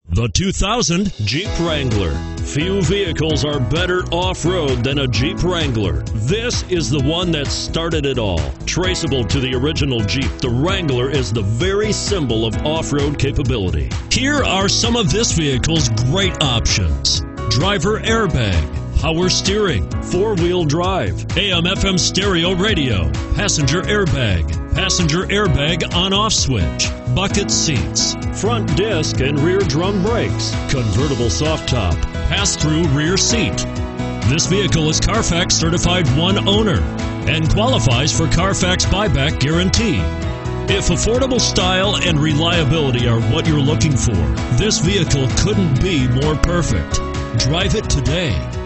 The 2000 Jeep Wrangler. Few vehicles are better off-road than a Jeep Wrangler. This is the one that started it all. Traceable to the original Jeep, the Wrangler is the very symbol of off-road capability. Here are some of this vehicle's great options: driver airbag, power steering, four-wheel drive, AM/FM stereo radio, passenger airbag on-off switch, bucket seats, front disc and rear drum brakes, convertible soft top, pass-through rear seat. This vehicle is Carfax certified one owner and qualifies for Carfax buyback guarantee. If affordable style and reliability are what you're looking for, this vehicle couldn't be more perfect. Drive it today.